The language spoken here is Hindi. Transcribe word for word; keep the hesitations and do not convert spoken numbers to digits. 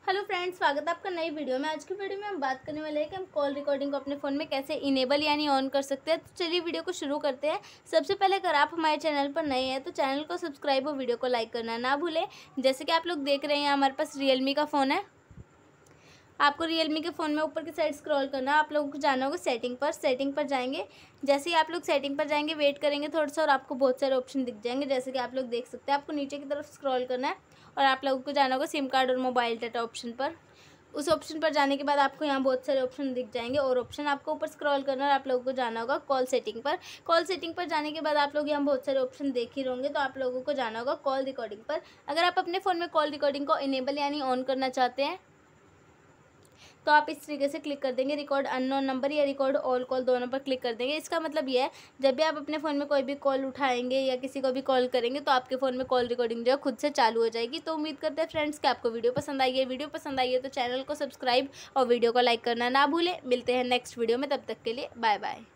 हेलो फ्रेंड्स, स्वागत है आपका नई वीडियो में। आज की वीडियो में हम बात करने वाले हैं कि हम कॉल रिकॉर्डिंग को अपने फ़ोन में कैसे इनेबल यानी ऑन कर सकते हैं। तो चलिए वीडियो को शुरू करते हैं। सबसे पहले अगर आप हमारे चैनल पर नए हैं तो चैनल को सब्सक्राइब और वीडियो को लाइक करना ना भूलें। जैसे कि आप लोग देख रहे हैं, हमारे पास रियलमी का फ़ोन है। आपको रियलमी के फ़ोन में ऊपर की साइड स्क्रॉल करना है। आप लोगों को जाना होगा सेटिंग पर। सेटिंग पर जाएंगे। जैसे ही आप लोग सेटिंग पर जाएंगे, वेट करेंगे थोड़ा सा और आपको बहुत सारे ऑप्शन दिख जाएंगे। जैसे कि आप लोग देख सकते हैं, आपको नीचे की तरफ स्क्रॉल करना है और आप लोगों को जाना होगा सिम कार्ड और मोबाइल डाटा ऑप्शन पर। उस ऑप्शन पर जाने के बाद आपको यहाँ बहुत सारे ऑप्शन दिख जाएंगे और ऑप्शन आपको ऊपर स्क्रॉल करना है और आप लोगों को जाना होगा कॉल सेटिंग पर। कॉल सेटिंग पर जाने के बाद आप लोग यहाँ बहुत सारे ऑप्शन देख ही होंगे, तो आप लोगों को जाना होगा कॉल रिकॉर्डिंग पर। अगर आप अपने फ़ोन में कॉल रिकॉर्डिंग को इनेबल यानी ऑन करना चाहते हैं तो आप इस तरीके से क्लिक कर देंगे, रिकॉर्ड अननोन नंबर या रिकॉर्ड ऑल कॉल दोनों पर क्लिक कर देंगे। इसका मतलब ये है, जब भी आप अपने फ़ोन में कोई भी कॉल उठाएंगे या किसी को भी कॉल करेंगे तो आपके फ़ोन में कॉल रिकॉर्डिंग जो है खुद से चालू हो जाएगी। तो उम्मीद करते हैं फ्रेंड्स कि आपको वीडियो पसंद आई है। वीडियो पसंद आई है तो चैनल को सब्सक्राइब और वीडियो को लाइक करना ना भूलें। मिलते हैं नेक्स्ट वीडियो में, तब तक के लिए बाय बाय।